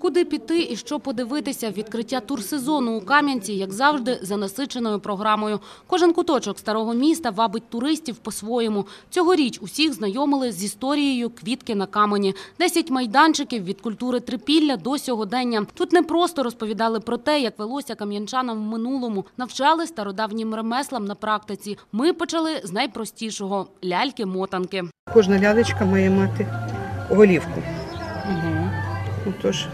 Куди піти і що подивитися? Відкриття турсезону у Кам'янці, як завжди, за насиченою програмою. Кожен куточок старого міста вабить туристів по-своєму. Цьогоріч усіх знайомили з історією «Квітки на камені». 10 майданчиків від культури трипілля до сьогодення. Тут не просто розповідали про те, як велося кам'янчанам в минулому. Навчали стародавнім ремеслам на практиці. Ми почали з найпростішого – ляльки-мотанки. Кожна лялечка має мати голівку. Тож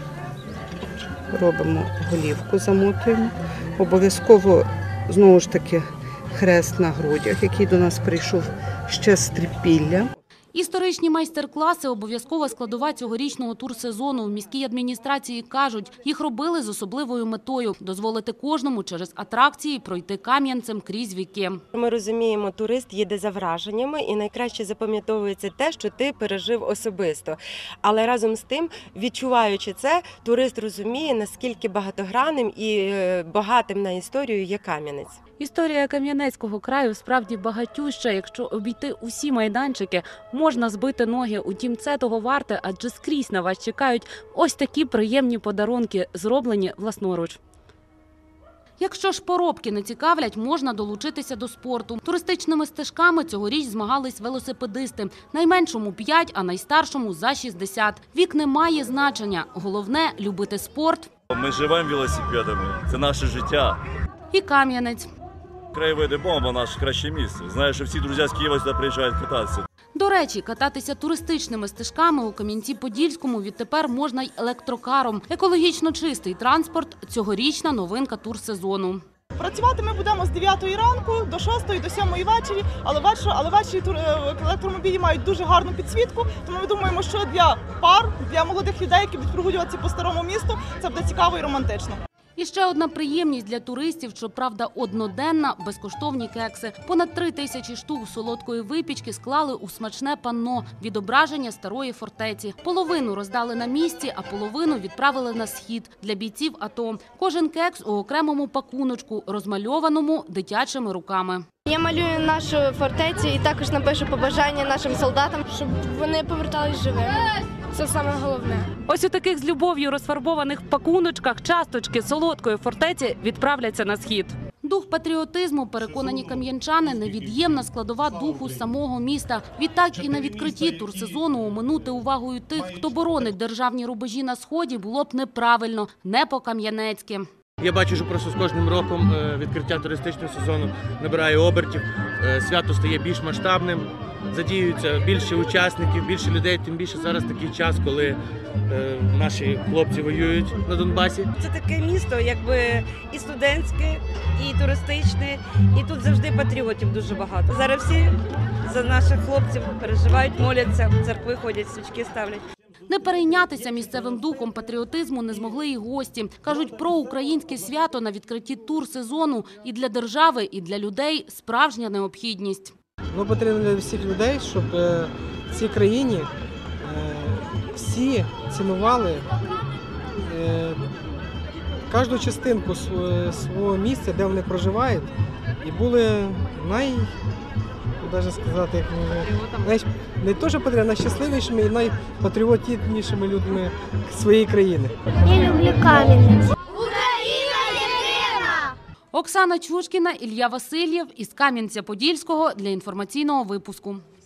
робимо голівку, замотуємо. Обов'язково, знову ж таки, хрест на грудях, який до нас прийшов ще з трипілля. Історичні майстер-класи – обов'язкова складова цьогорічного турсезону. В міській адміністрації кажуть, їх робили з особливою метою – дозволити кожному через атракції пройти Кам'янцем крізь віки. Ми розуміємо, турист їде за враженнями і найкраще запам'ятовується те, що ти пережив особисто. Але разом з тим, відчуваючи це, турист розуміє, наскільки багатогранним і багатим на історію є Кам'янець. Історія Кам'янецького краю справді багатюща. Якщо обійти усі майданчики, можна збити ноги. Утім, це того варте, адже скрізь на вас чекають ось такі приємні подарунки, зроблені власноруч. Якщо ж поробки не цікавлять, можна долучитися до спорту. Туристичними стежками цьогоріч змагались велосипедисти. Найменшому – 5, а найстаршому – за 60. Вік не має значення. Головне – любити спорт. Ми живемо велосипедами, це наше життя. І Кам'янець. Краєвиди бомба – наше краще місце. Знаю, що всі друзі з Києва сюди приїжджають кататися. До речі, кататися туристичними стежками у Кам'янці-Подільському відтепер можна й електрокаром. Екологічно чистий транспорт – цьогорічна новинка турсезону. Працювати ми будемо з 9 ранку до 6, до 7 ввечері, але ввечері електромобілі мають дуже гарну підсвітку, тому ми думаємо, що для пар, для молодих людей, які будуть прогулюватися по старому місту, це буде цікаво і романтично. І ще одна приємність для туристів, щоправда, одноденна – безкоштовні кекси. Понад 3000 штук солодкої випічки склали у смачне панно – відображення старої фортеці. Половину роздали на місці, а половину відправили на схід для бійців АТО. Кожен кекс у окремому пакуночку, розмальованому дитячими руками. Я малюю нашу фортецю і також напишу побажання нашим солдатам, щоб вони повертались живими. Це саме головне. Ось у таких з любов'ю розфарбованих пакуночках часточки солодкої фортеці відправляться на схід. Дух патріотизму, переконані кам'янчани, невід'ємна складова духу самого міста. Відтак і на відкритті турсезону оминути увагою тих, хто боронить державні рубежі на Сході, було б неправильно, не по-кам'янецьки. Я бачу, що просто з кожним роком відкриття туристичного сезону набирає обертів, свято стає більш масштабним, задіюються більше учасників, більше людей, тим більше зараз такий час, коли наші хлопці воюють на Донбасі. Це таке місто, якби і студентське, і туристичне, і тут завжди патріотів дуже багато. Зараз всі за наших хлопців переживають, моляться, в церкви ходять, свічки ставлять. Не перейнятися місцевим духом патріотизму не змогли і гості. Кажуть, про українське свято на відкритті турсезону і для держави, і для людей – справжня необхідність. Потрібно для всіх людей, щоб в цій країні всі цінували кожну частинку свого місця, де вони проживають, і були не то, що найщасливішими і найпатріотичнішими людьми своєї країни. Я люблю Кам'янець. Оксана Чушкіна, Ілля Васильєв із Кам'янця-Подільського для інформаційного випуску.